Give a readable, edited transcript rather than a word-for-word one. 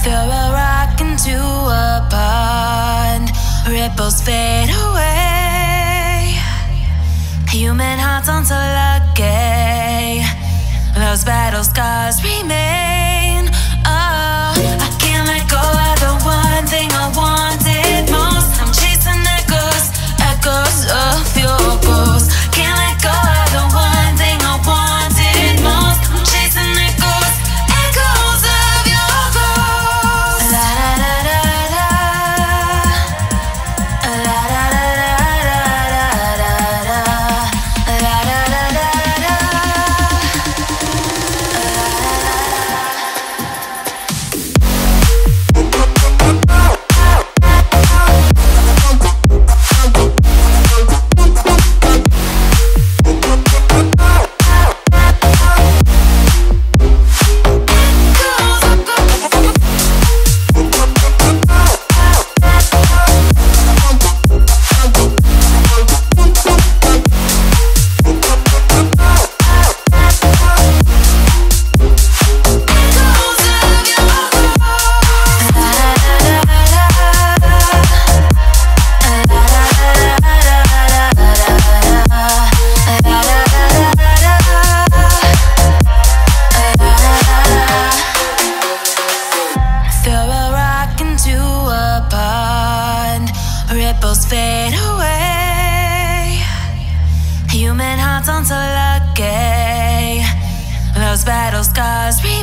Throw a rock into a pond, ripples fade away. Human hearts aren't so lucky, those battle scars remain. Oh, I can't let go of the one thing I wanted most. I'm chasing echoes, echoes of your ghost. Can't let go of the one thing I wanted most. I'm chasing echoes, echoes of your ghost. La da da da da, la da da da da da, la da da da da. Ripples fade away. Human hearts aren't so lucky, those battle scars